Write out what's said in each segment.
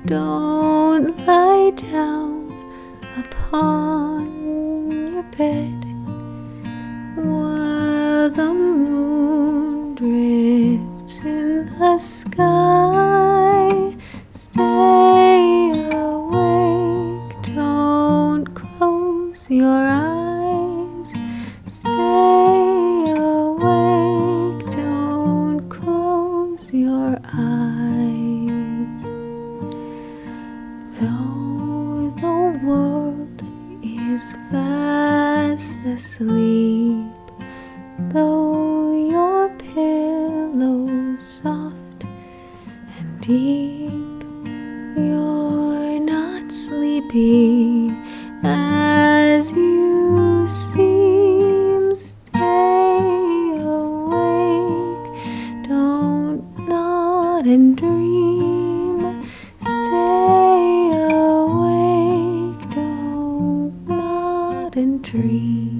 Don't lie down upon your bed while the moon drifts in the sky. Stay awake, don't close your eyes. Stay awake, don't close your eyes. Though the world is fast asleep, though your pillow's soft and deep, you're not sleepy as you seem. Stay awake, don't nod and dream. Stay awake, don't nod and dream.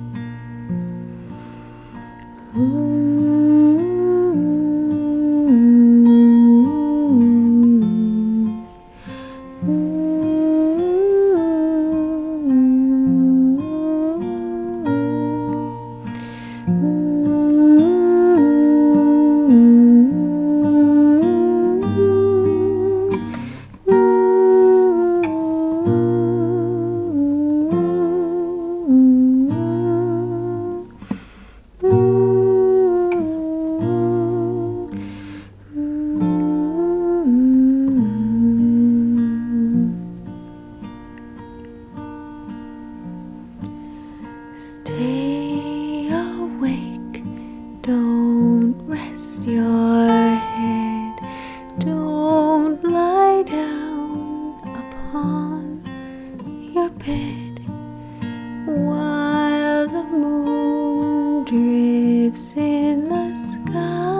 Stay awake, don't rest your head, don't lie down upon your bed while the moon drifts in the sky.